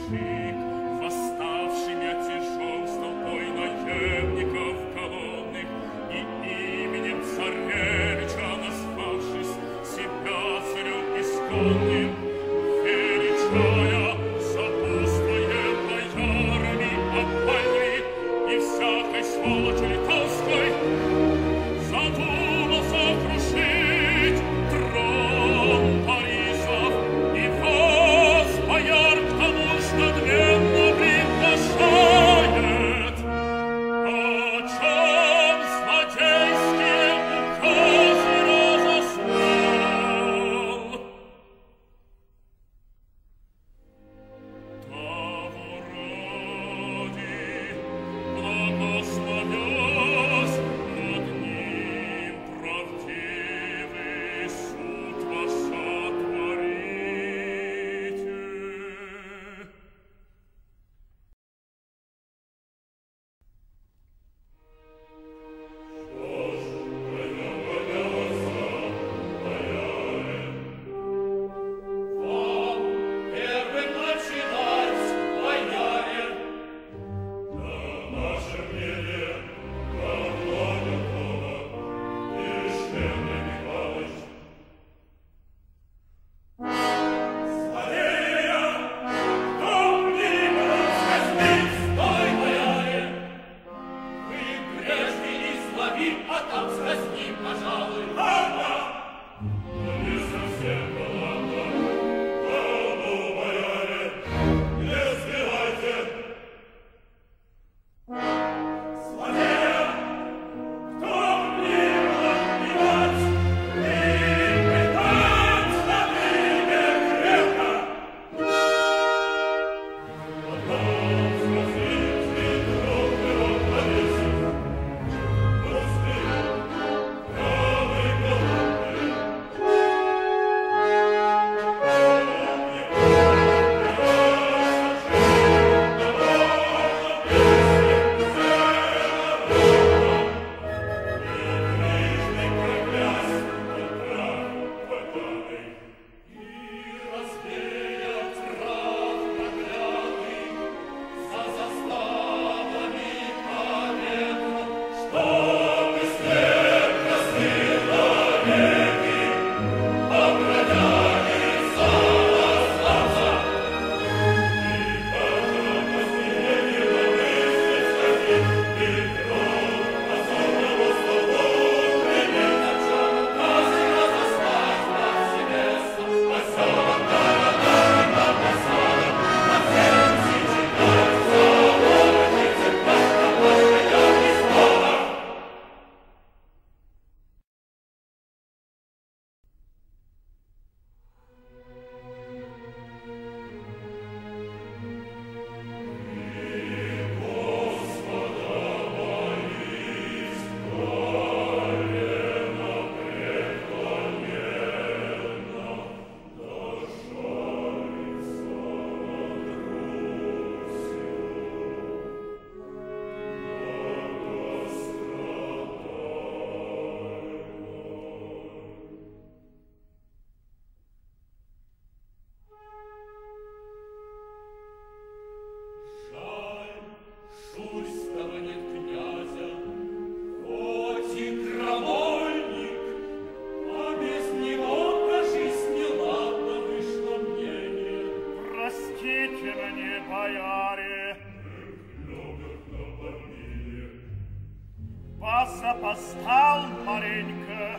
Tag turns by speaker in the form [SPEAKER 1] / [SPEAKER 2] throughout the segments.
[SPEAKER 1] Опоздал маленько,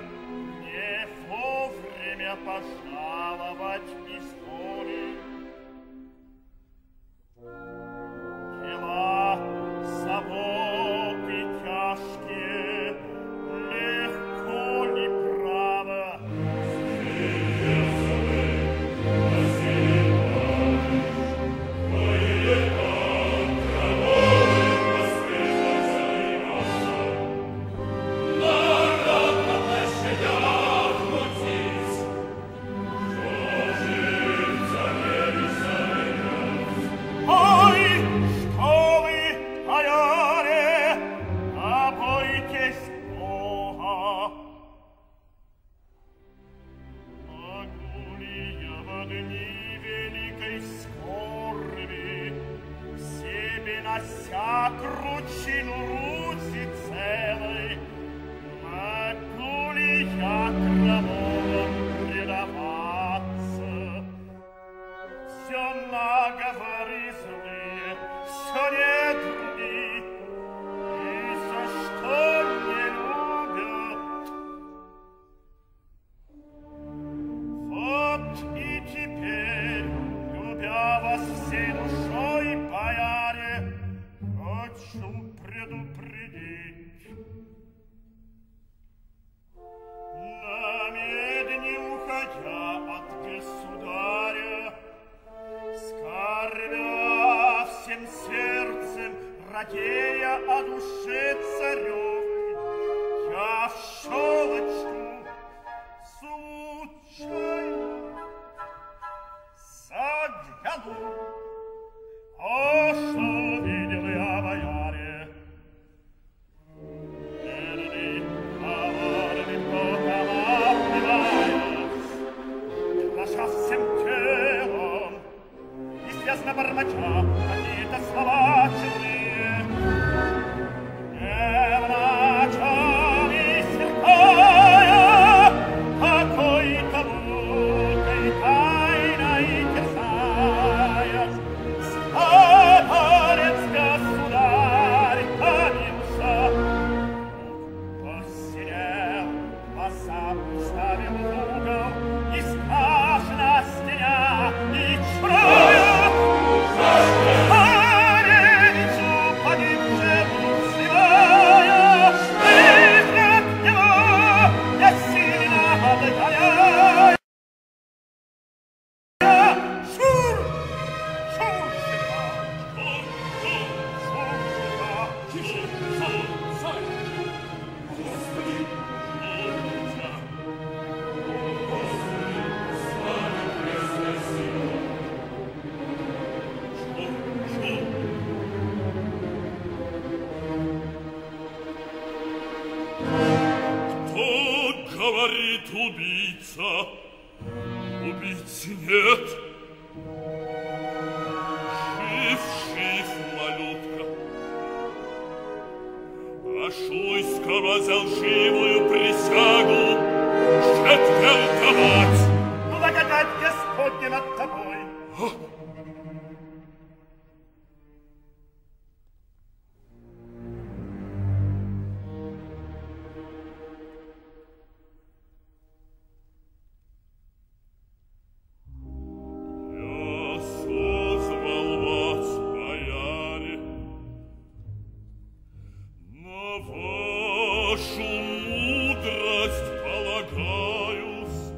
[SPEAKER 1] не вовремя пожаловать изволил. Дела, заботы тяжкие, легко ли право?
[SPEAKER 2] Народ на площадях мутить, что же
[SPEAKER 1] неся кручину руки целой, могу ли я крамолам предаваться? Все наговоры злые, все недруги, и за что не любят. Вот и теперь, любя вас всей душой, бояре, хочу предупредить. На медне уходя от государя, скорбя всем сердцем, радея о душе царевой, я в щелочку случайно загляну. О, что видел я, бояре! Бедный, коварный, поколабливаясь, дрожа всем телом, неизвестно бормоча какие-то слова чудные, не в начале сверкая какой-то мукой тайной терзаясь, старец государь томился, посинел, глаза уставил в угол, и страшно стеня, и чурая царевичу погибшему взывая, и от него я сильно отдаляю. Шур! Шур! Кто говорит убийца? Убийцы нет. Жив, жив, малютка. Ашуйского за лживую присягу четвертовать. Благодать Господня над тобой. Я созвал вас, бояре, на вашу мудрость полагаюсь.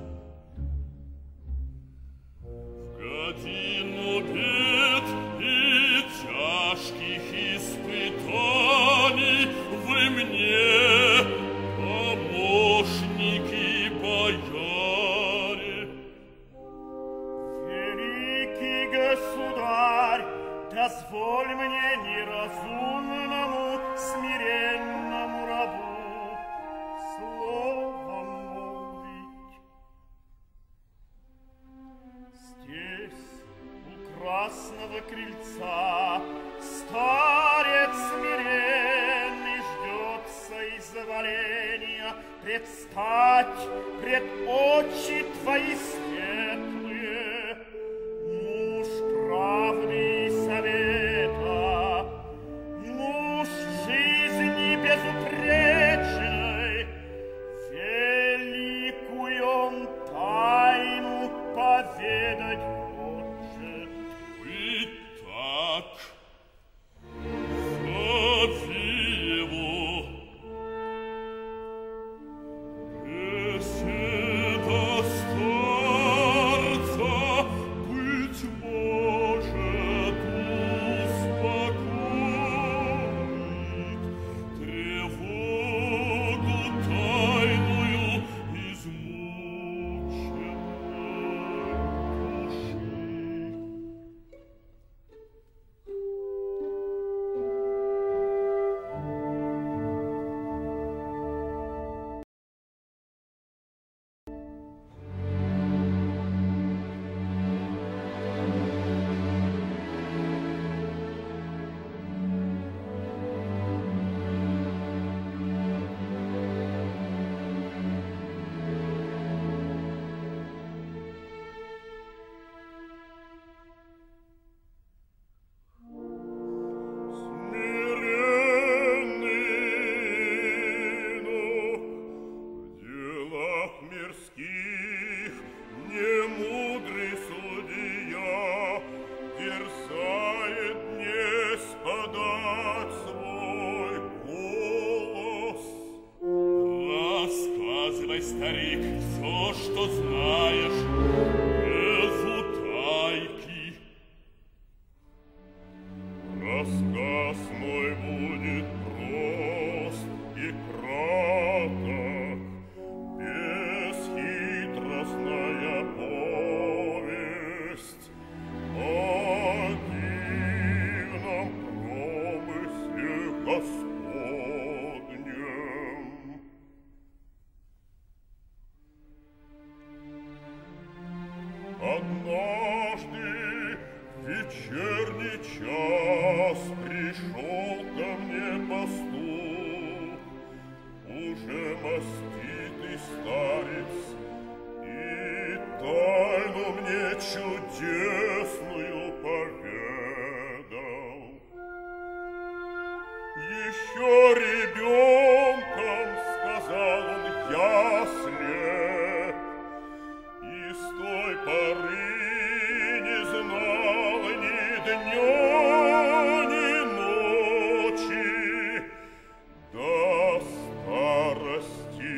[SPEAKER 1] В годину бед и тяжких испытаний вы мне помощники, бояре. Великий государь, дозволь мне неразумному, смиренному рабу словом молвить. Здесь, у красного крыльца, старец смиренный ждет соизволения предстать пред очи твои светлые. Муж правды и совета, муж жизни безупречной, великую он тайну поведать хочет. Итак, зови его. Беседа старца старик, все, что знаешь, без утайки. Рассказ мой будет прост и краток, бесхитростная повесть о дивном промысле Господнем. Однажды в вечерний час пришел ко мне пастух, уже маститый старец, и тайну мне чудесную поведал. Еще ребенком, сказал он, я слеп, и с той поры не знал ни дня, ни ночи до старости.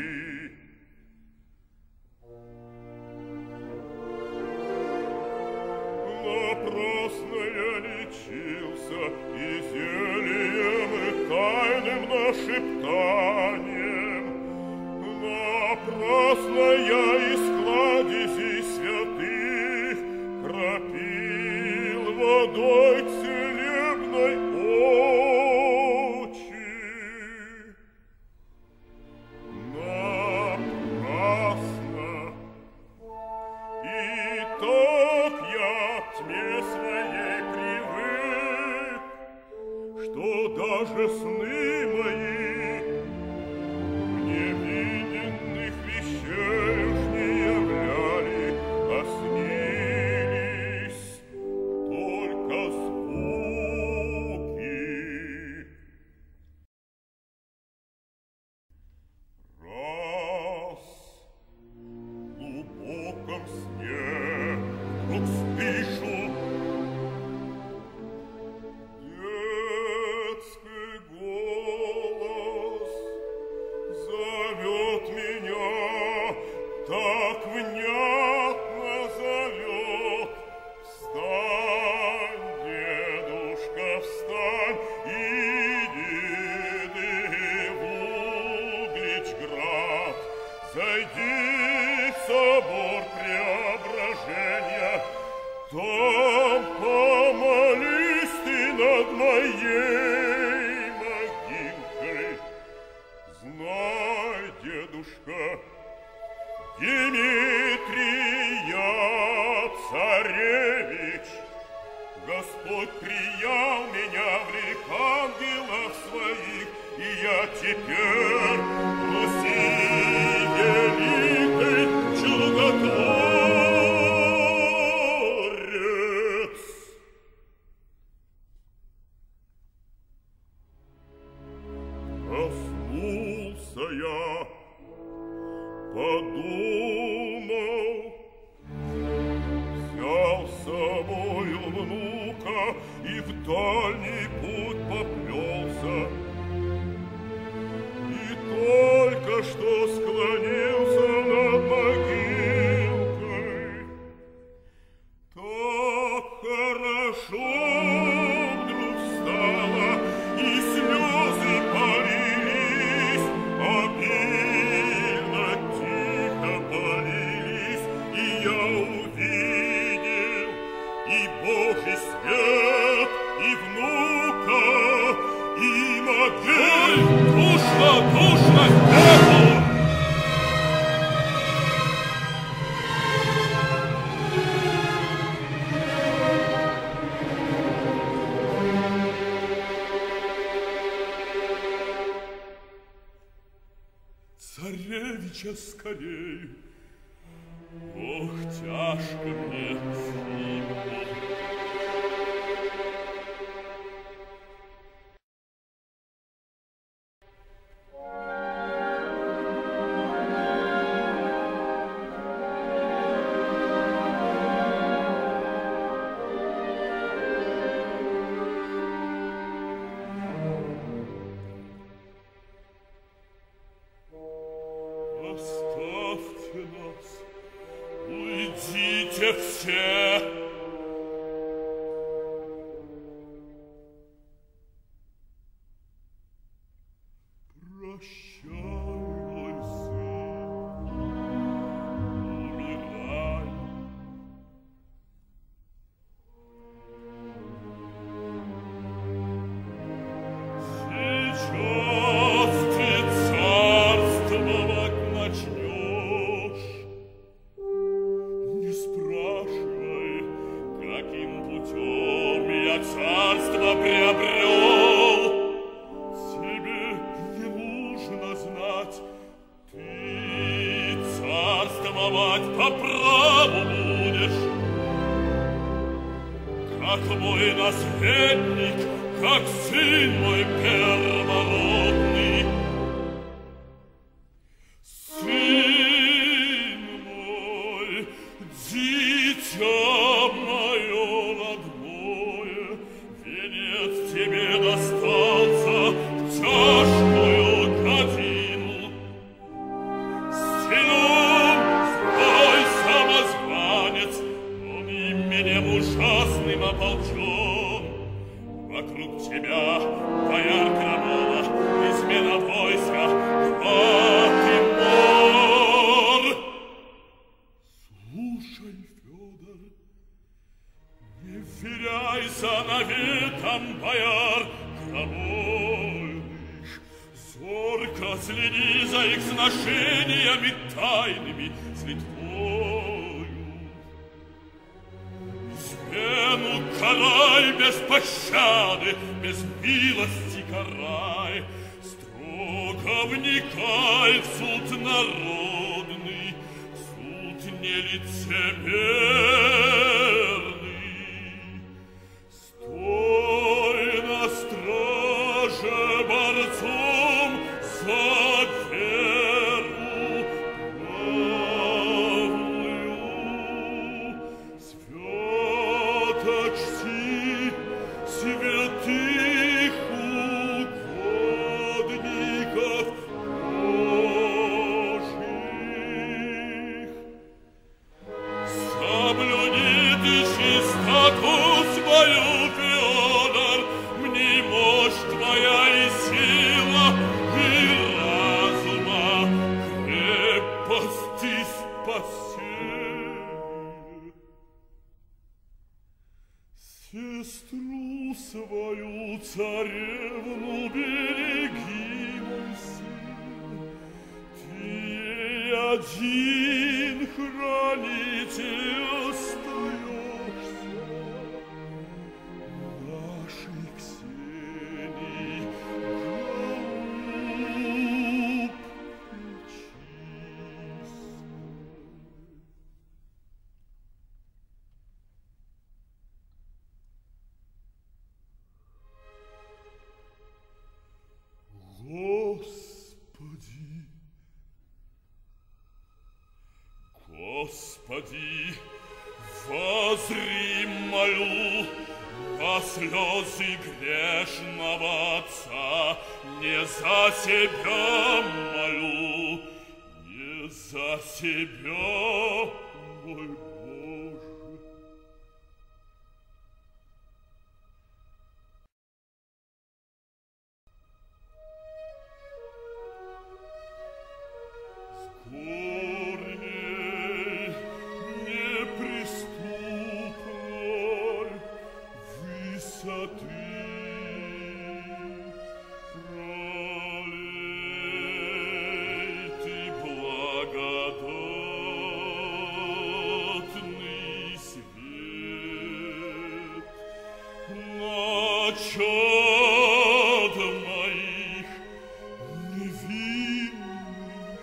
[SPEAKER 1] Напрасно я лечился и зельем, и тайным нашептанием. Напрасно я из кладезей святых кропил водой целебной очи. Напрасно. И так я к тьме своей привык, что даже сны мои мне виденных вещей уж не являли, а снились только звуки. Раз в глубоком сне вдруг слышу детский голос, зовет меня, так внятно зовет. Встань, дедушка, встань, иди ты в Угличград, зайди в собор Преображения, там помолись ты над моей могилкой. Знай, дедушка, Дмитрия царевич, Господь приял меня в лик ангелов своих, и я теперь Руси великой чудотворец. Проснулся я, подумал, взял с собою внука и в дальний путь поплелся. И только что склонился над могилкой, так хорошо вдруг стало, и слезы полились, обильно, тихо полились, и я увидел и Божий свет, и внука, и могилу. Душно, душно, небо! Царевича скорей! Ох, тяжко мне зимно! Оставь сердце. По праву будешь, как мой наследник, как сын мой первородный. Сын мой, дитя мое родное, венец тебе достался в тяжкую годину. Ужасным ополчен, вокруг тебя бояр крамола, измена войска, град и мор. Слушай, Фёдор, не вверяйся наветам бояр крамольных, зорко следи за их сношениями тайными с Литвою. Измену карай без пощады, без милости карай, строго вникай в суд народный, суд нелицемерный. Стой на страже борцом за веру правую, святочти святых угодников Божьих. Соблюди ты чистоту свою, Фёдор, мне мощь твоя и сила, и разума, крепость и спасение. Сестру свою царевну береги, мой сын, ты ей один хранитель остаешься. Нашей Ксении голубь чистый. Господи, воззри, молю, на слезы грешного отца, не за себя молю, не за себя, мой Боже. Чад моих невинных,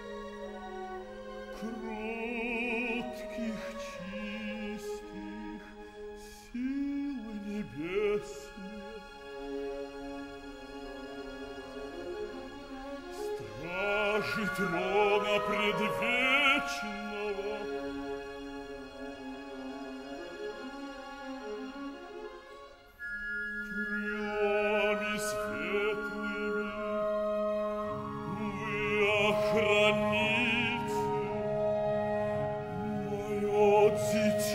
[SPEAKER 1] кротких, чистых, силы небесные, стражи трона предвечного, крылами светлыми вы охраните мое дитя.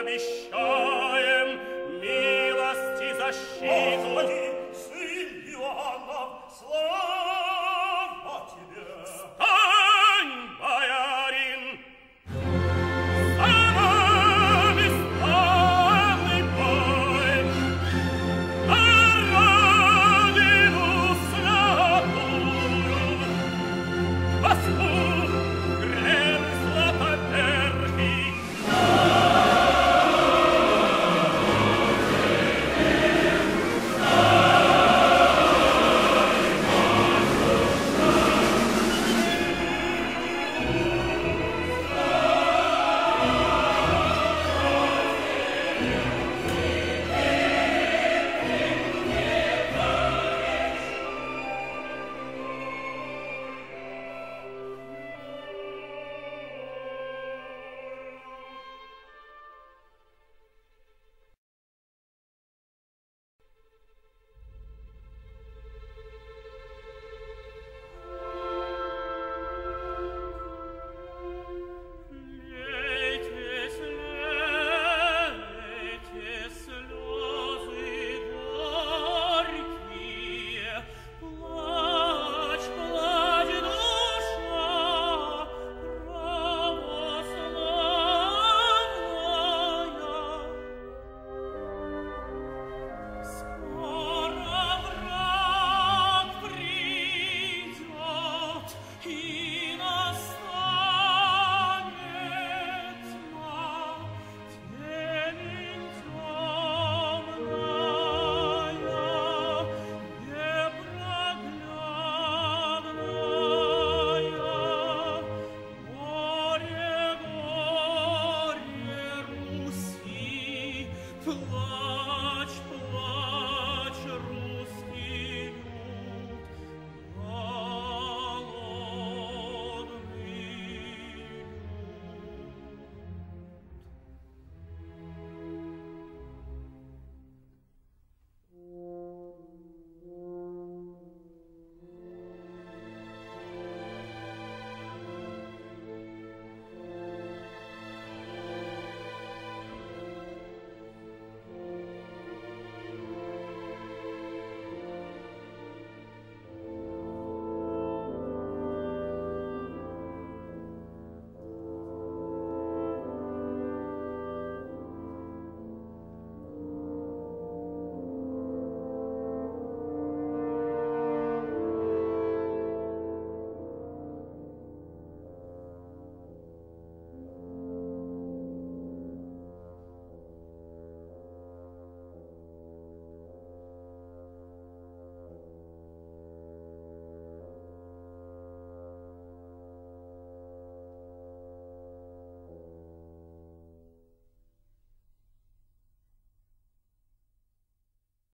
[SPEAKER 1] обещаем милость и защиту.